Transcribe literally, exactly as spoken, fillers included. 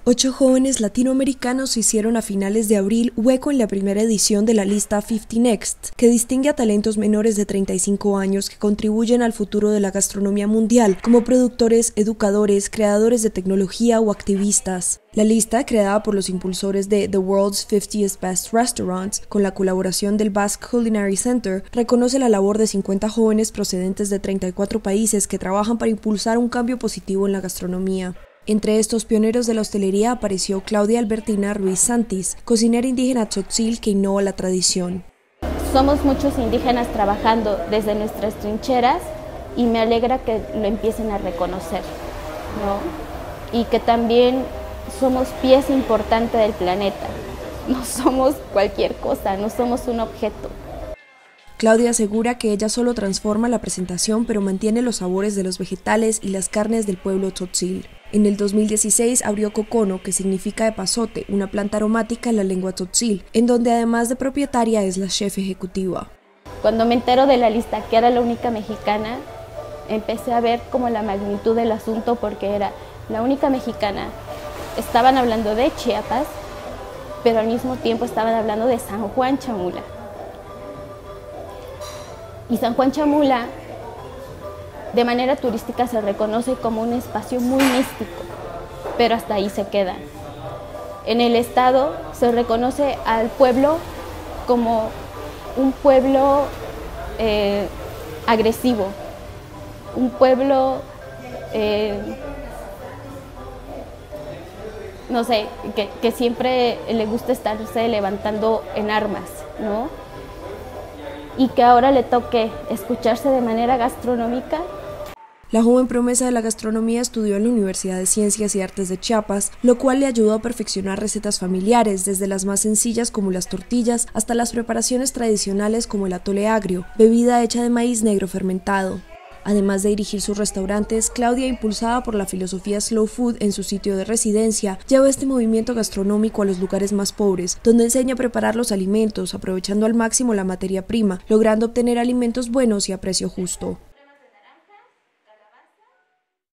Ocho jóvenes latinoamericanos hicieron a finales de abril hueco en la primera edición de la lista cincuenta Next, que distingue a talentos menores de treinta y cinco años que contribuyen al futuro de la gastronomía mundial, como productores, educadores, creadores de tecnología o activistas. La lista, creada por los impulsores de The World's fiftieth Best Restaurants, con la colaboración del Basque Culinary Center, reconoce la labor de cincuenta jóvenes procedentes de treinta y cuatro países que trabajan para impulsar un cambio positivo en la gastronomía. Entre estos pioneros de la hostelería apareció Claudia Albertina Ruiz Santis, cocinera indígena tzotzil que innova la tradición. Somos muchos indígenas trabajando desde nuestras trincheras y me alegra que lo empiecen a reconocer, ¿no? Y que también somos pieza importante del planeta, no somos cualquier cosa, no somos un objeto. Claudia asegura que ella solo transforma la presentación, pero mantiene los sabores de los vegetales y las carnes del pueblo tzotzil. En el dos mil dieciséis abrió Cocono, que significa epazote, una planta aromática en la lengua tzotzil, en donde además de propietaria es la chef ejecutiva. Cuando me entero de la lista que era la única mexicana, empecé a ver como la magnitud del asunto, porque era la única mexicana. Estaban hablando de Chiapas, pero al mismo tiempo estaban hablando de San Juan Chamula. Y San Juan Chamula, de manera turística, se reconoce como un espacio muy místico, pero hasta ahí se queda. En el estado se reconoce al pueblo como un pueblo eh, agresivo, un pueblo, eh, no sé, que, que siempre le gusta estarse levantando en armas, ¿no? Y que ahora le toque escucharse de manera gastronómica. La joven promesa de la gastronomía estudió en la Universidad de Ciencias y Artes de Chiapas, lo cual le ayudó a perfeccionar recetas familiares, desde las más sencillas como las tortillas hasta las preparaciones tradicionales como el atole agrio, bebida hecha de maíz negro fermentado. Además de dirigir sus restaurantes, Claudia, impulsada por la filosofía Slow Food en su sitio de residencia, lleva este movimiento gastronómico a los lugares más pobres, donde enseña a preparar los alimentos, aprovechando al máximo la materia prima, logrando obtener alimentos buenos y a precio justo.